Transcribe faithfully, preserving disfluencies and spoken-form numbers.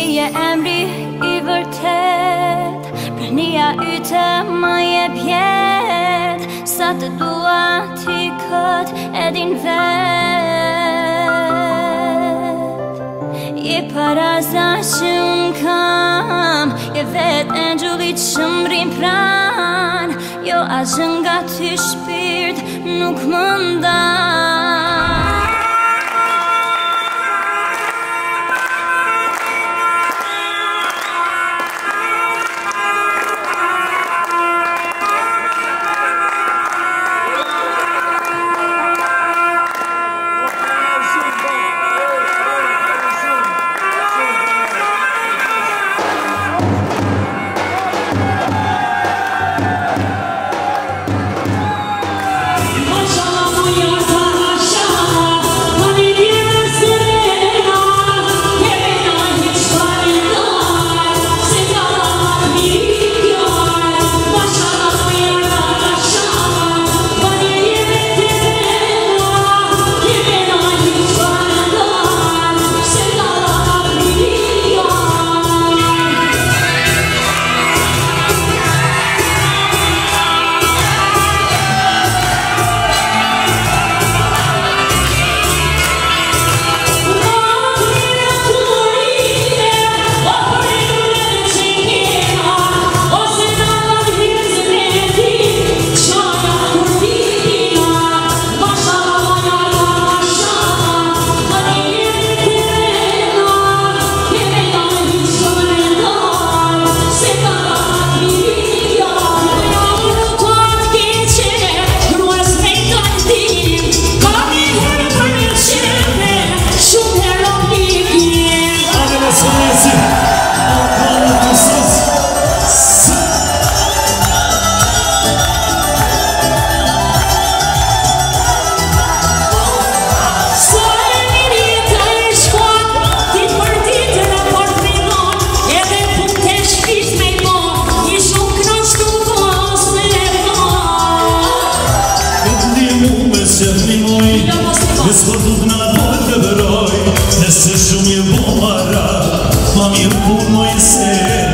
Ti je emri I vërtet Prania yte ma jep jet Sa të dua ti kët edin vet Je paraza që unë kam Je vet angjullit që m'rin pran Jo asgjë nga ty shpirt nuk më ndan Nësë të nga dojë të vëroj Nëse shumë je bo mara Ma mirë punë mojë se